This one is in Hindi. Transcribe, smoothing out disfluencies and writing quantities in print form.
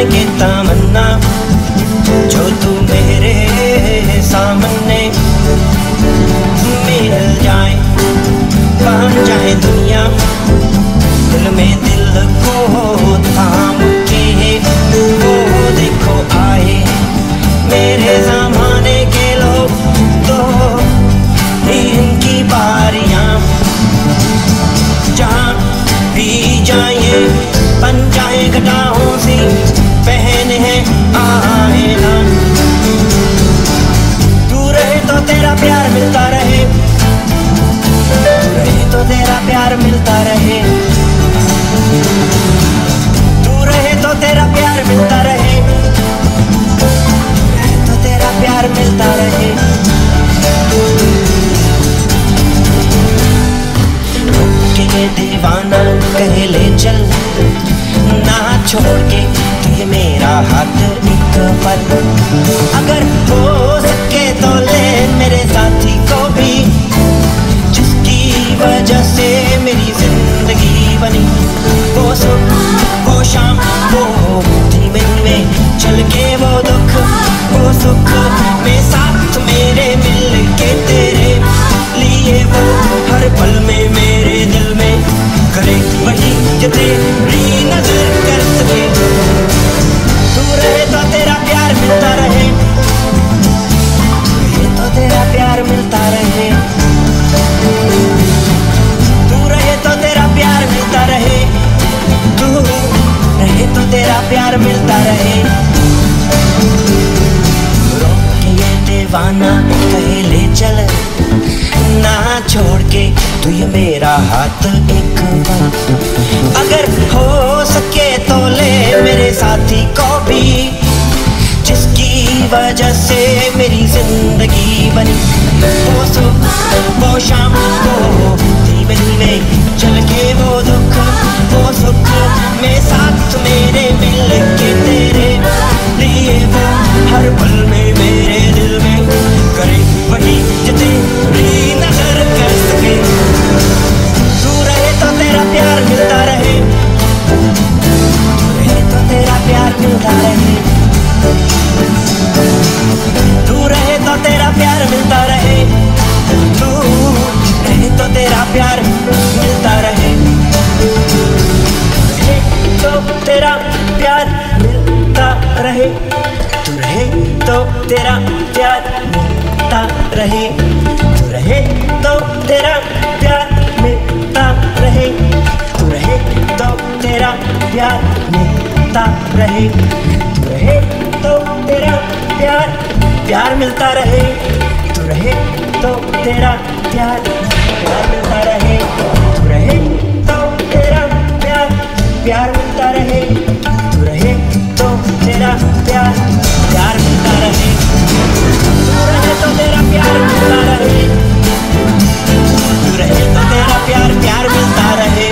के तमन्ना जो तू मेरे सामने मिल जाए, बन जाए दुनिया दिल में दिल को थाम के। वो देखो आए मेरे ज़माने के लोग, तो इनकी बारियां जहाँ भी जाए बन जाए घटाओं सी बहन है आए ना। तू रहे तो तेरा प्यार मिलता रहे, तू रहे तो तेरा प्यार मिलता रहे, तू रहे तो तेरा प्यार मिलता रहे, तो तेरा प्यार मिलता रहे। के ये दीवाना कहे ले चल ना छोड़ के तुझे मेरा हाथ एक पल, अगर हो सके तो ले मेरे साथी को भी, जिसकी वजह से मेरी जिंदगी बनी। वो सुख वो शाम वो धीमे धीमे चल के वो दुख वो सुख में साथ मेरे मिल के तेरे लिए वो हर पल में मेरे दिल में करे वही जो तेरी नजर कर सके। तू रहे तो तेरा प्यार मिलता रहे, तो तेरा प्यार मिलता रहे, तू रहे तो तेरा प्यार मिलता रहे, तू रहे तो तेरा प्यार मिलता रहे। रोक के ये दीवाना कहे ले चल ना छोड़ के तू ये मेरा हाथ एक बार, अगर हो सके तो ले मेरे साथी को भी, जिसकी वजह से मेरी जिंदगी बनी। वो सुख वो शाम वो धीमे धीमे चल के वो दुख वो सुख में साथ मेरे मिल के तेरे लिए वो हर पल में मेरे दिल में करे वही जो तेरी नजर कर सके। तू रहे तो तेरा प्यार मिलता रहे, तू रहे तो तेरा प्यार मिलता रहे, तू रहे तो तेरा प्यार मिलता रहे, तू रहे तो तेरा प्यार मिलता रहे, तो तेरा प्यार मिलता रहे, तू रहे तो तेरा प्यार मिलता रहे, तू रहे तो तेरा प्यार मिलता रहे, तू रहे तो तेरा प्यार मिलता रहे, तू रहे तो तेरा प्यार मिलता रहे, तू रहे तो तेरा प्यार मिलता रहे, तू रहे तो तेरा प्यार मिलता रहे, तू रहे तो तेरा प्यार मिलता रहे, तू रहे तो तेरा प्यार मिलता रहे, तू रहे तो तेरा प्यार मिलता रहे।